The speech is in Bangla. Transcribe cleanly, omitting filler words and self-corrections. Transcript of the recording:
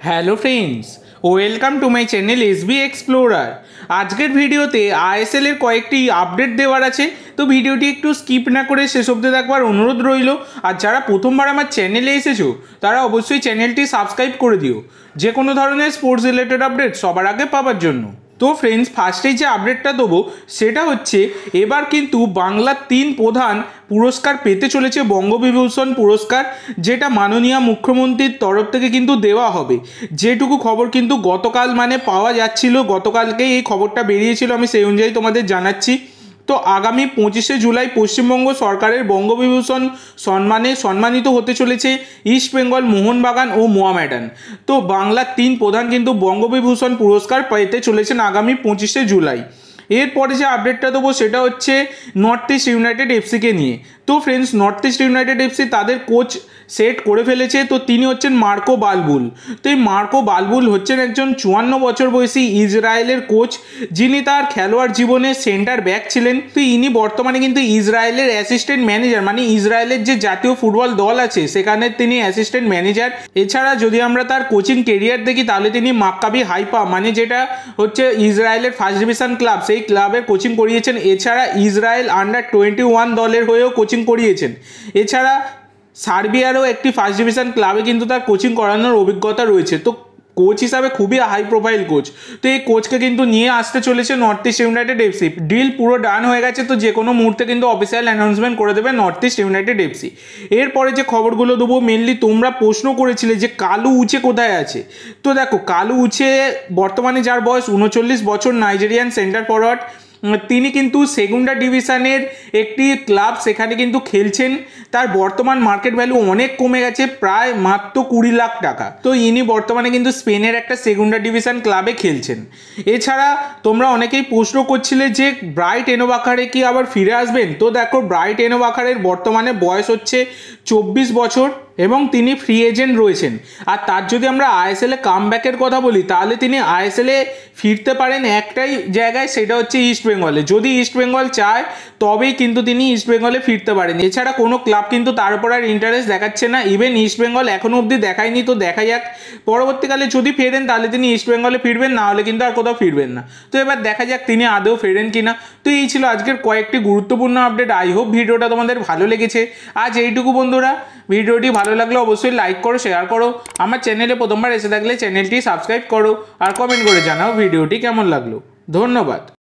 Hello friends, welcome to my channel SB explorer. আজকের ভিডিওতে আইএসএল এর কয়েকটি আপডেট দেওয়ার আছে, তো ভিডিওটি একটু স্কিপ না করে শেষ অবধি দেখবার অনুরোধ রইল। আর যারা প্রথমবার আমার চ্যানেলে এসেছো তারা অবশ্যই চ্যানেলটি সাবস্ক্রাইব করে দিও, যে কোনো ধরনের স্পোর্টস রিলেটেড আপডেট সবার আগে পাওয়ার জন্য। তো ফ্রেন্ডস, ফার্স্টেই যে আপডেটটা দেবো সেটা হচ্ছে এবার কিন্তু বাংলার 3 প্রধান পুরস্কার পেতে চলেছে বঙ্গবিভূষণ পুরস্কার, যেটা মাননীয় মুখ্যমন্ত্রীর তরফ থেকে কিন্তু দেওয়া হবে। যেটুকু খবর কিন্তু গতকাল পাওয়া যাচ্ছিল, গতকালকেই এই খবরটা বেরিয়েছিল, আমি সেই অনুযায়ী তোমাদের জানাচ্ছি। তো আগামী 25শে জুলাই পশ্চিমবঙ্গ সরকারের বঙ্গবিভূষণ সম্মানে সম্মানিত হতে চলেছে ইস্ট বেঙ্গল, মোহনবাগান ও মোহামেডান। তো বাংলার 3 প্রধান কিন্তু বঙ্গবিভূষণ পুরস্কার পেতে চলেছেন আগামী 25শে জুলাই। এরপরে যে আপডেটটা দেবো সেটা হচ্ছে নর্থ ইস্ট ইউনাইটেড এফসিকে নিয়ে। তো friends, North East United FC তাদের কোচ সেট করে ফেলেছে। তো তিনি হচ্ছেন মার্কো বালবুল। তো এই মার্কো বালবুল হচ্ছেন একজন 54 বছর বয়সী ইসরায়েলের কোচ, যিনি তার খেলোয়াড় জীবনে সেন্টার ব্যাক ছিলেন। তো ইনি বর্তমানে কিন্তু ইসরায়েলের অ্যাসিস্ট্যান্ট ম্যানেজার, ইসরায়েলের যে জাতীয় ফুটবল দল আছে সেখানে তিনি অ্যাসিস্ট্যান্ট ম্যানেজার। এছাড়া যদি আমরা তার কোচিং কেরিয়ার দেখি তাহলে তিনি মাক্কাবি হাইফা, যেটা হচ্ছে ইসরায়েলের ফার্স্ট ডিভিশন ক্লাব, সেই ক্লাবের কোচিং করিয়েছেন। এছাড়া ইসরায়েল আন্ডার 21 দলের হয়েও কোচিং করিয়েছেন। এছাড়া সার্বিয়ারও একটি ফার্স্ট ডিভিশন ক্লাবে কিন্তু তার কোচিং করানোর অভিজ্ঞতা রয়েছে। তো কোচ হিসাবে খুবই হাই প্রোফাইল কোচ। তো এই কোচকে কিন্তু নিয়ে আসতে চলেছে North East United FC. Deal পুরো ডান হয়ে গেছে, তো যে কোনো মুহূর্তে কিন্তু অফিসিয়াল অ্যানাউন্সমেন্ট করে দেবে নর্থ ইস্ট ইউনাইটেড এফসি। এরপরে যে খবরগুলো দেবো, মেনলি তোমরা প্রশ্ন করেছিলে যে কালু উচে কোথায় আছে। তো দেখো, কালু উচে বর্তমানে যার বয়স 39 বছর, নাইজেরিয়ান সেন্টার ফরওয়ার্ড, তিনি কিন্তু সেকেন্ডা ডিভিশনের একটি ক্লাব সেখানে কিন্তু খেলছেন। তার বর্তমান মার্কেট ভ্যালু অনেক কমে গেছে, প্রায় মাত্র 20 লাখ টাকা। তো ইনি বর্তমানে কিন্তু স্পেনের একটা সেকেন্ডা ডিভিশন ক্লাবে খেলছেন। এছাড়া তোমরা অনেকেই প্রশ্ন করছিলে যে ব্রাইট এনোবাকারে কি আবার ফিরে আসবেন। তো দেখো, ব্রাইট এনোবাকারের বর্তমানে বয়স হচ্ছে 24 বছর এবং তিনি ফ্রি এজেন্ট রয়েছেন। আর তার যদি আমরা আইএসএল এ কামব্যাকের কথা বলি তাহলে তিনি আইএসএল এ ফিরতে পারেন একটাই জায়গায়, সেটা হচ্ছে ইস্ট বেঙ্গলে। যদি ইস্ট বেঙ্গল চায় তবেই কিন্তু তিনি ইস্ট বেঙ্গলে ফিরতে পারেন। এছাড়া কোনো ক্লাব কিন্তু তার উপর আর ইন্টারেস্ট দেখাচ্ছে না। ইভেন ইস্ট বেঙ্গল এখনও অবধি দেখায়নি। তো দেখা যাক, পরবর্তীকালে যদি ফেরেন তাহলে তিনি ইস্ট বেঙ্গলে ফিরবেন, না হলে কিন্তু আর কোথাও ফিরবেন না। তো এবার দেখা যাক তিনি আদৌ ফেরেন কিনা। তো এই ছিল আজকের কয়েকটি গুরুত্বপূর্ণ আপডেট। আই হোপ ভিডিওটা তোমাদের ভালো লেগেছে। আজ এইটুকু বন্ধুরা, ভিডিওটি ভালো লাগলে অবশ্যই লাইক করো, শেয়ার করো। আমার চ্যানেলে প্রথমবার এসে থাকলে চ্যানেলটি সাবস্ক্রাইব করো আর কমেন্ট করে জানাও ভিডিওটি কেমন লাগলো। ধন্যবাদ।